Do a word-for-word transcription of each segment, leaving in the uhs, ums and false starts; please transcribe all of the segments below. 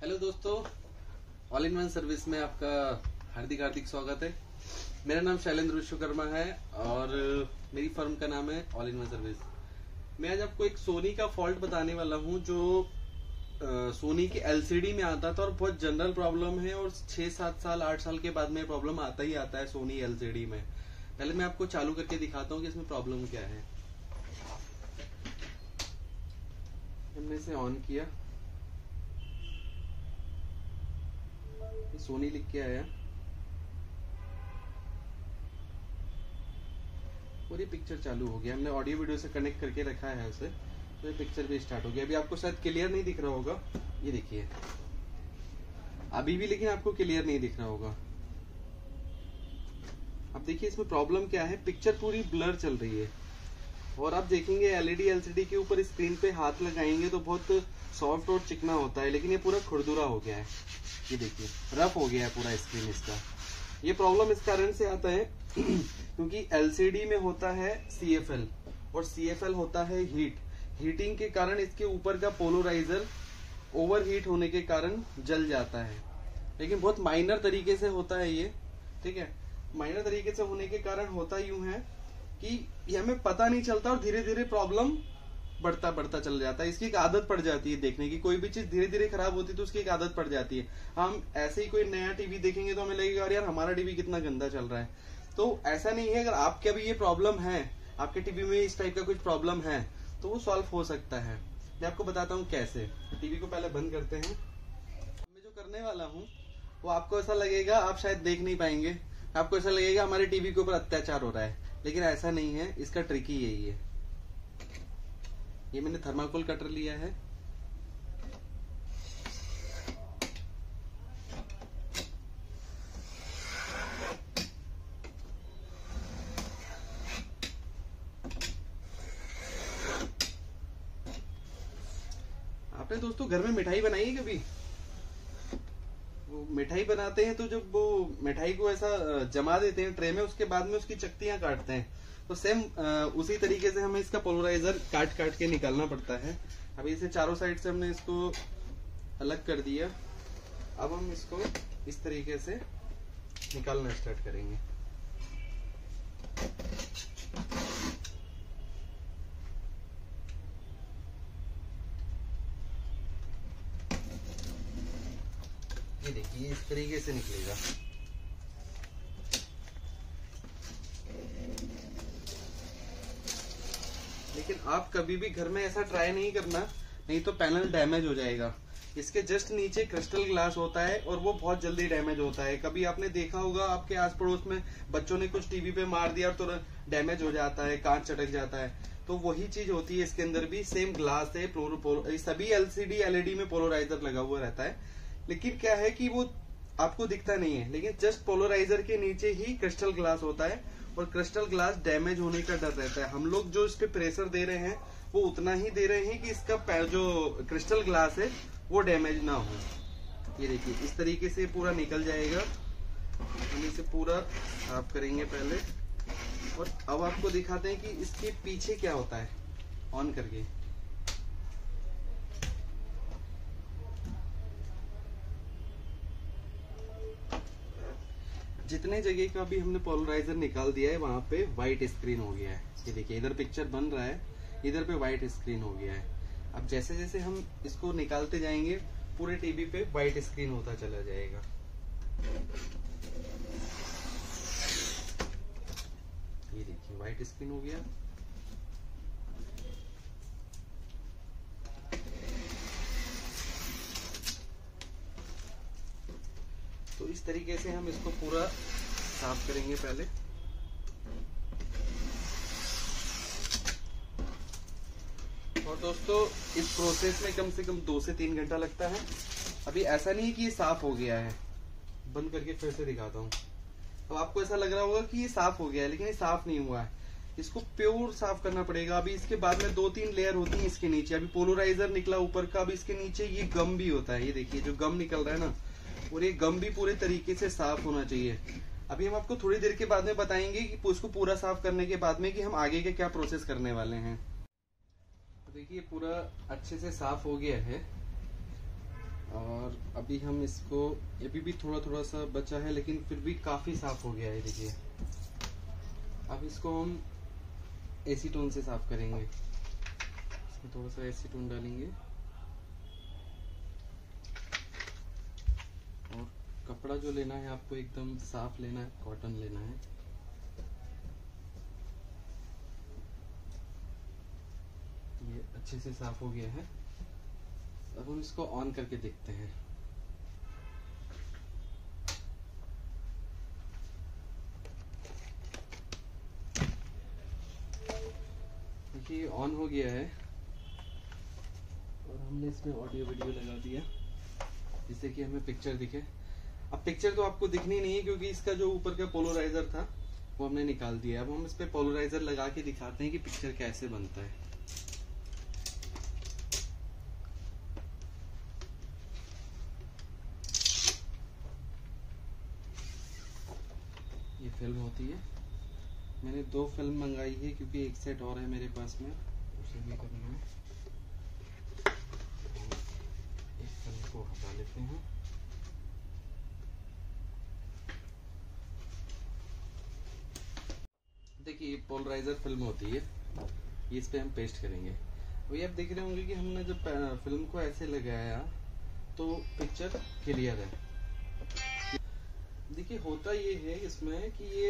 Hello दोस्तों, all in one service में आपका हार्दिक हार्दिक स्वागत है। मेरा नाम शैलेंद्र विश्वकर्मा है और मेरी फर्म का नाम है ऑल इन वन सर्विस। मैं आज आपको एक सोनी का फॉल्ट बताने वाला हूं जो सोनी के एलसीडी में आता था और बहुत जनरल प्रॉब्लम है और छह सात साल आठ साल के बाद में प्रॉब्लम आता ही आता है सोनी एलसीडी में। पहले मैं आपको चालू करके दिखाता हूँ कि इसमें प्रॉब्लम क्या है। हमने इसे ऑन किया, सोनी लिख के आया और ये पिक्चर चालू हो गया। हमने ऑडियो वीडियो से कनेक्ट करके रखा है उसे, तो ये पिक्चर भी स्टार्ट हो गया। अभी आपको शायद क्लियर नहीं दिख रहा होगा, ये देखिए अभी भी, लेकिन आपको क्लियर नहीं दिख रहा होगा। अब देखिए इसमें प्रॉब्लम क्या है, पिक्चर पूरी ब्लर चल रही है और आप देखेंगे एलईडी एलसीडी के ऊपर स्क्रीन पे हाथ लगाएंगे तो बहुत सॉफ्ट और चिकना होता है, लेकिन ये पूरा खुरदुरा हो गया है। ये देखिए रफ हो गया है पूरा स्क्रीन इसका। ये प्रॉब्लम इस कारण से आता है क्योंकि एलसीडी में होता है सीएफएल और सीएफएल होता है हीट। हीटिंग के कारण इसके ऊपर का पोलराइजर ओवर हीट होने के कारण जल जाता है, लेकिन बहुत माइनर तरीके से होता है ये, ठीक है। माइनर तरीके से होने के कारण होता यूं है कि ये हमें पता नहीं चलता और धीरे धीरे प्रॉब्लम बढ़ता बढ़ता चल जाता है। इसकी एक आदत पड़ जाती है देखने की, कोई भी चीज धीरे धीरे खराब होती है तो उसकी एक आदत पड़ जाती है। हम ऐसे ही कोई नया टीवी देखेंगे तो हमें लगेगा यार हमारा टीवी कितना गंदा चल रहा है। तो ऐसा नहीं है, अगर आपके अभी ये प्रॉब्लम है, आपके टीवी में इस टाइप का कुछ प्रॉब्लम है तो वो सॉल्व हो सकता है। मैं आपको बताता हूँ कैसे। टीवी को पहले बंद करते हैं। मैं जो करने वाला हूँ वो आपको ऐसा लगेगा, आप शायद देख नहीं पाएंगे, आपको ऐसा लगेगा हमारे टीवी के ऊपर अत्याचार हो रहा है, लेकिन ऐसा नहीं है। इसका ट्रिक ही यही है। ये मैंने थर्माकोल कटर लिया है, आपने दोस्तों घर में मिठाई बनाई है कभी? वो मिठाई बनाते हैं तो जब वो मिठाई को ऐसा जमा देते हैं ट्रे में, उसके बाद में उसकी चकतियां काटते हैं, तो सेम उसी तरीके से हमें इसका पोलराइजर काट काट के निकालना पड़ता है। अभी इसे चारों साइड से हमने इसको अलग कर दिया। अब हम इसको इस तरीके से निकालना स्टार्ट करेंगे। ये देखिए इस तरीके से निकलेगा। लेकिन आप कभी भी घर में ऐसा ट्राई नहीं करना, नहीं तो पैनल डैमेज हो जाएगा। इसके जस्ट नीचे क्रिस्टल ग्लास होता है और वो बहुत जल्दी डैमेज होता है। कभी आपने देखा होगा आपके आस पड़ोस में बच्चों ने कुछ टीवी पे मार दिया और तुरंत डैमेज हो जाता है, कांच चटक जाता है। तो वही चीज होती है इसके अंदर भी, सेम ग्लास है। पोलो, पोलो, सभी एलसीडी एलईडी में पोलराइजर लगा हुआ रहता है, लेकिन क्या है कि वो आपको दिखता नहीं है, लेकिन जस्ट पोलराइजर के नीचे ही क्रिस्टल ग्लास होता है और क्रिस्टल ग्लास डैमेज होने का डर रहता है। हम लोग जो इस पे प्रेशर दे रहे हैं वो उतना ही दे रहे हैं कि इसका जो क्रिस्टल ग्लास है वो डैमेज ना हो। ये देखिए इस तरीके से पूरा निकल जाएगा। हम इसे पूरा साफ करेंगे पहले और अब आपको दिखाते हैं कि इसके पीछे क्या होता है। ऑन करके जितने जगह का भी हमने पोलराइजर निकाल दिया है वहां पे व्हाइट स्क्रीन हो गया है। ये देखिए इधर पिक्चर बन रहा है, इधर पे व्हाइट स्क्रीन हो गया है। अब जैसे जैसे हम इसको निकालते जाएंगे पूरे टीवी पे व्हाइट स्क्रीन होता चला जाएगा। ये देखिए व्हाइट स्क्रीन हो गया। तो इस तरीके से हम इसको पूरा साफ करेंगे पहले। और दोस्तों इस प्रोसेस में कम से कम दो से तीन घंटा लगता है। अभी ऐसा नहीं है कि ये साफ हो गया है, बंद करके फिर से दिखाता हूँ। अब आपको ऐसा लग रहा होगा कि ये साफ हो गया है, लेकिन ये साफ नहीं हुआ है। इसको प्योर साफ करना पड़ेगा। अभी इसके बाद में दो तीन लेयर होती है इसके नीचे। अभी पोलराइजर निकला ऊपर का, अभी इसके नीचे ये गम भी होता है। ये देखिए जो गम निकल रहा है ना, और ये गम भी पूरे तरीके से साफ होना चाहिए। अभी हम आपको थोड़ी देर के बाद में बताएंगे कि उसको पूरा साफ करने के बाद में कि हम आगे के क्या प्रोसेस करने वाले हैं। तो देखिए पूरा अच्छे से साफ हो गया है। और अभी हम इसको, अभी भी थोड़ा थोड़ा सा बचा है लेकिन फिर भी काफी साफ हो गया है, देखिए। अब इसको हम एसीटोन से साफ करेंगे। इसमें थोड़ा सा एसीटोन डालेंगे और कपड़ा जो लेना है आपको एकदम साफ लेना है, कॉटन लेना है। ये अच्छे से साफ हो गया है। अब हम इसको ऑन करके देखते हैं। देखिए ऑन हो गया है और हमने इसमें ऑडियो वीडियो लगा दिया जिससे कि हमें पिक्चर दिखे। अब पिक्चर तो आपको दिखनी नहीं है क्योंकि इसका जो ऊपर का पोलराइजर था वो हमने निकाल दिया। अब हम इस पे पोलराइजर लगा के दिखाते हैं कि पिक्चर कैसे बनता है। ये फिल्म होती है, मैंने दो फिल्म मंगाई है क्योंकि एक सेट और है मेरे पास में, उसे भी करना है। एक फिल्म को हटा लेते हैं। देखिए ये पोलराइजर फिल्म होती है, ये इस पे हम पेस्ट करेंगे। वही आप देख रहे होंगे कि हमने जब फिल्म को ऐसे लगाया तो पिक्चर क्लियर है। देखिए होता ये है इसमें कि ये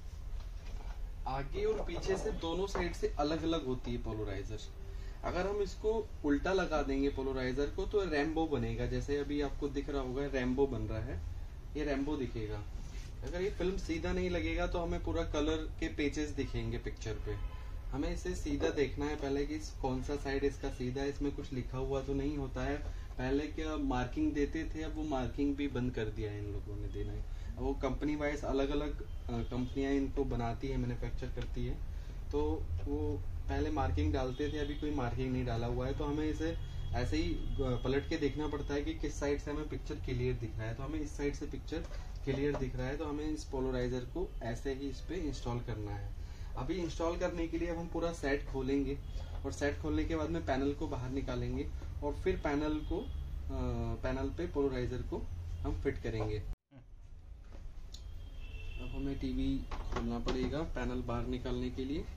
आगे और पीछे से दोनों साइड से अलग अलग होती है पोलराइजर। अगर हम इसको उल्टा लगा देंगे पोलराइजर को तो रैम्बो बनेगा। जैसे अभी आपको दिख रहा होगा रैम्बो बन रहा है, ये रैम्बो दिखेगा। अगर ये फिल्म सीधा नहीं लगेगा तो हमें पूरा कलर के पेजेस दिखेंगे पिक्चर पे। हमें इसे सीधा देखना है पहले कि कौन सा साइड इसका सीधा है, इसमें कुछ लिखा हुआ तो नहीं होता है। पहले क्या मार्किंग देते थे, अब वो मार्किंग भी बंद कर दिया है इन लोगों ने देना है। वो कंपनी वाइज अलग अलग कंपनियां इनको बनाती है, मैन्युफैक्चर करती है, तो वो पहले मार्किंग डालते थे, अभी कोई मार्किंग नहीं डाला हुआ है। तो हमें इसे ऐसे ही पलट के देखना पड़ता है कि किस साइड से हमें पिक्चर क्लियर दिख रहा है। तो हमें इस साइड से पिक्चर क्लियर दिख रहा है, तो हमें इस पोलराइजर को ऐसे ही इस पे इंस्टॉल करना है। अभी इंस्टॉल करने के लिए अब हम पूरा सेट खोलेंगे और सेट खोलने के बाद में पैनल को बाहर निकालेंगे और फिर पैनल को आ, पैनल पे पोलराइजर को हम फिट करेंगे। अब हमें टीवी खोलना पड़ेगा पैनल बाहर निकालने के लिए।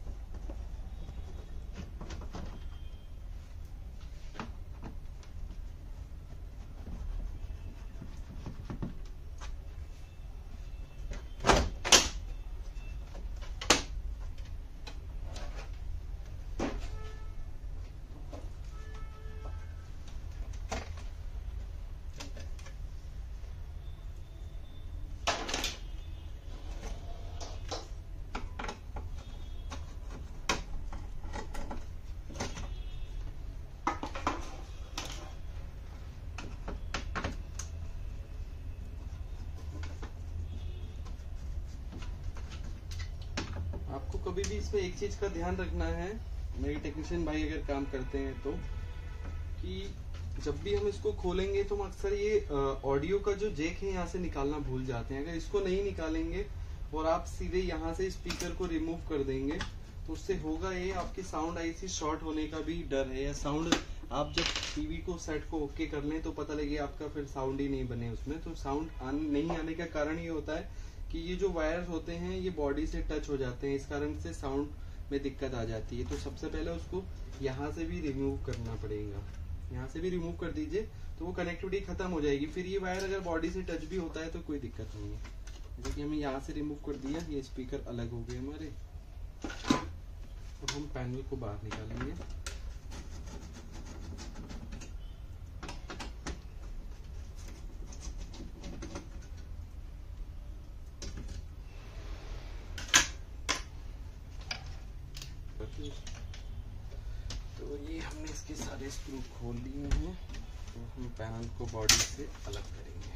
आपको कभी भी इसमें एक चीज का ध्यान रखना है, मेरे टेक्नीशियन भाई अगर काम करते हैं तो, कि जब भी हम इसको खोलेंगे तो हम अक्सर ये ऑडियो का जो जैक है यहाँ से निकालना भूल जाते हैं। अगर इसको नहीं निकालेंगे और आप सीधे यहाँ से स्पीकर को रिमूव कर देंगे तो उससे होगा ये, आपकी साउंड आईसी शॉर्ट होने का भी डर है। या साउंड आप जब टीवी को सेट को ओके कर लें तो पता लगे आपका फिर साउंड ही नहीं बने उसमें। तो साउंड आन, नहीं आने का कारण ये होता है कि ये जो वायर्स होते हैं ये बॉडी से टच हो जाते हैं, इस कारण से साउंड में दिक्कत आ जाती है। तो सबसे पहले उसको यहाँ से भी रिमूव करना पड़ेगा, यहाँ से भी रिमूव कर दीजिए तो वो कनेक्टिविटी खत्म हो जाएगी। फिर ये वायर अगर बॉडी से टच भी होता है तो कोई दिक्कत नहीं है। जैसे कि हमने यहाँ से रिमूव कर दिया, ये स्पीकर अलग हो गए हमारे। अब हम पैनल को बाहर निकालेंगे। तो ये हमने इसके सारे स्क्रू खोल लिए हैं, तो हम पैनल को बॉडी से अलग करेंगे।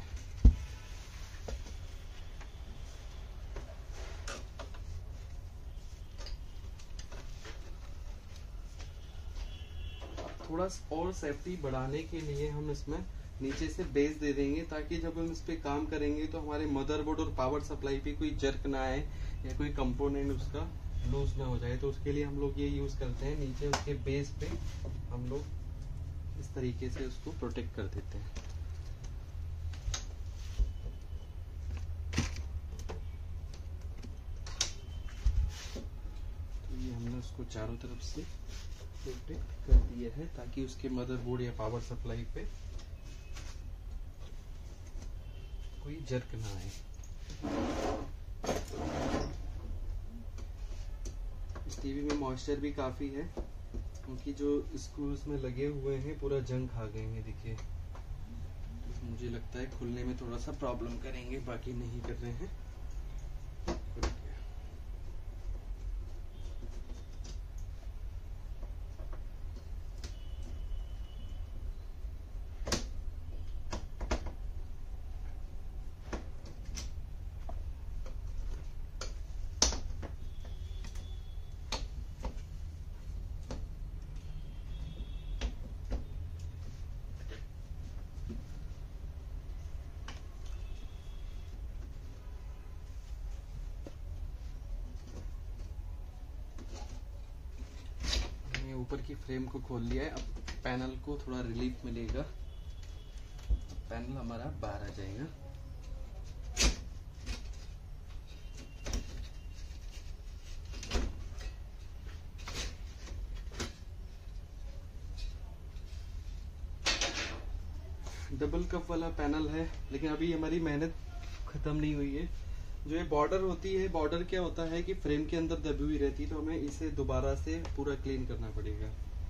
थोड़ा और सेफ्टी बढ़ाने के लिए हम इसमें नीचे से बेस दे देंगे ताकि जब हम इस पे काम करेंगे तो हमारे मदरबोर्ड और पावर सप्लाई पे कोई जर्क ना आए या कोई कंपोनेंट उसका लूज ना हो जाए। तो उसके लिए हम लोग ये यूज करते हैं, नीचे उसके बेस पे हम लोग इस तरीके से उसको प्रोटेक्ट कर देते हैं। तो ये हमने उसको चारों तरफ से प्रोटेक्ट कर दिया है ताकि उसके मदरबोर्ड या पावर सप्लाई पे कोई जर्क ना आए। इस टीवी में मॉइस्चर भी काफी है क्योंकि जो स्क्रूज में लगे हुए हैं पूरा जंग खा गए हैं। देखिए, तो मुझे लगता है खुलने में थोड़ा सा प्रॉब्लम करेंगे, बाकी नहीं कर रहे हैं। ऊपर की फ्रेम को खोल लिया है। अब पैनल को थोड़ा रिलीफ मिलेगा, पैनल हमारा बाहर आ जाएगा। डबल कप वाला पैनल है, लेकिन अभी हमारी मेहनत खत्म नहीं हुई है। जो ये बॉर्डर होती है, बॉर्डर क्या होता है कि फ्रेम के अंदर दबी हुई रहती है, तो हमें इसे दोबारा से पूरा क्लीन करना पड़ेगा।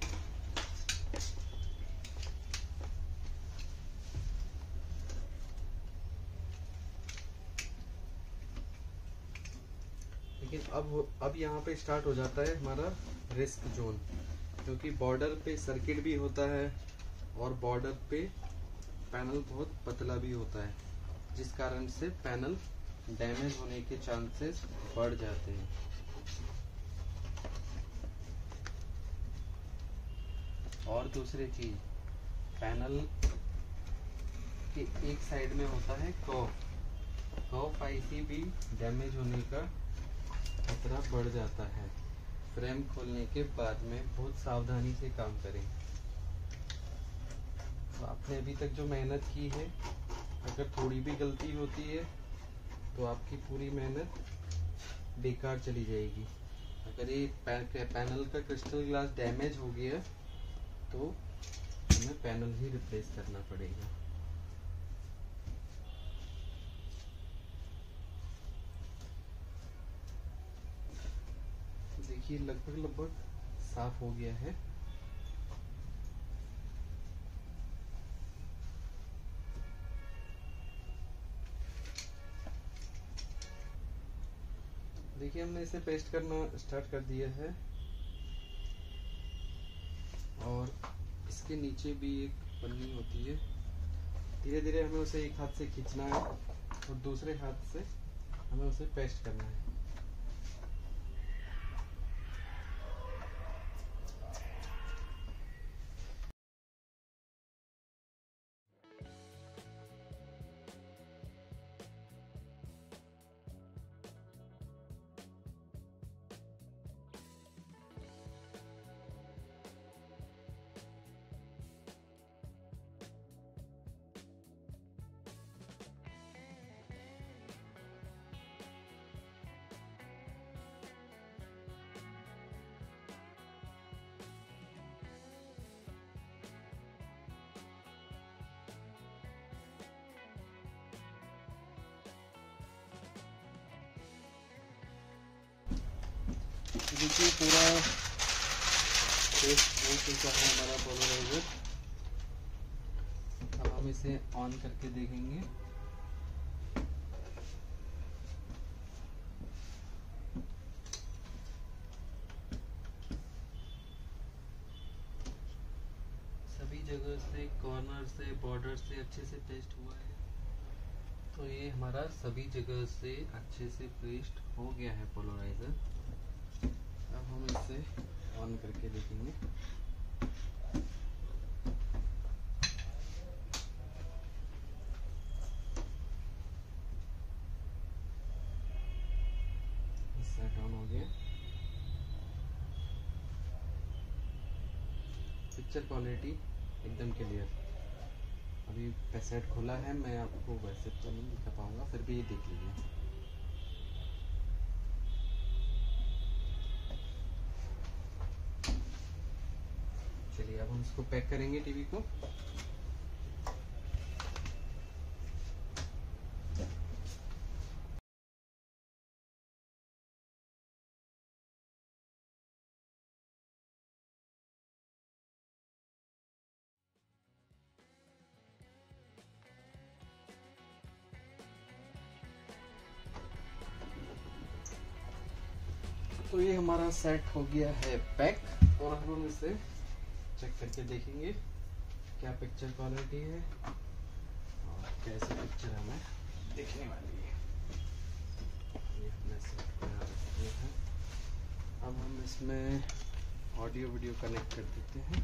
लेकिन अब अब यहाँ पे स्टार्ट हो जाता है हमारा रिस्क जोन, क्योंकि बॉर्डर पे सर्किट भी होता है और बॉर्डर पे पैनल बहुत पतला भी होता है, जिस कारण से पैनल डैमेज होने के चांसेस बढ़ जाते हैं। और दूसरी चीज, पैनल के एक साइड में होता है कॉफ कॉफ आईसी भी डैमेज होने का खतरा बढ़ जाता है। फ्रेम खोलने के बाद में बहुत सावधानी से काम करें। तो आपने अभी तक जो मेहनत की है, अगर थोड़ी भी गलती होती है तो आपकी पूरी मेहनत बेकार चली जाएगी। अगर ये पैनल का क्रिस्टल ग्लास डैमेज हो गया तो हमें पैनल ही रिप्लेस करना पड़ेगा। देखिए, लगभग लगभग साफ हो गया है। देखिए, हमने इसे पेस्ट करना स्टार्ट कर दिया है और इसके नीचे भी एक पन्नी होती है। धीरे धीरे हमें उसे एक हाथ से खींचना है और दूसरे हाथ से हमें उसे पेस्ट करना है। देखिए, पूरा पेस्ट हो चुका है हमारा पोलराइजर। अब हम इसे ऑन करके देखेंगे। सभी जगह से, कॉर्नर से, बॉर्डर से अच्छे से पेस्ट हुआ है। तो ये हमारा सभी जगह से अच्छे से पेस्ट हो गया है पोलराइजर। अब हम इसे ऑन करके देखेंगे। सेट ऑन हो गया। पिक्चर क्वालिटी एकदम क्लियर। अभी पैसेट खुला है, मैं आपको वैसे तो नहीं दिखा पाऊंगा, फिर भी ये देख लीजिए। चलिए अब हम इसको पैक करेंगे टीवी को। तो ये हमारा सेट हो गया है पैक, और अब हम इसे चेक करके देखेंगे क्या पिक्चर क्वालिटी है और कैसी पिक्चर हमें दिखने वाली है। ये हमने सेट को यहाँ रख दिया है। अब हम इसमें ऑडियो वीडियो कनेक्ट कर देते हैं।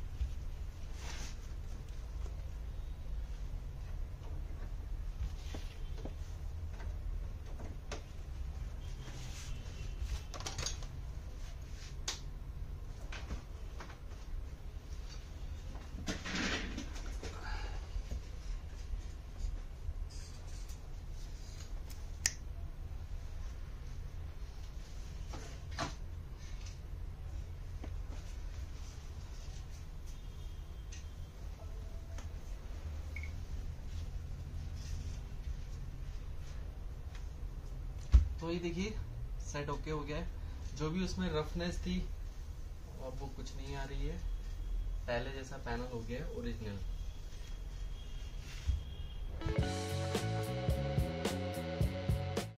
तो ये देखिए सेट ओके हो गया है। जो भी उसमें रफनेस थी अब वो कुछ नहीं आ रही है, पहले जैसा पैनल हो गया है ओरिजिनल।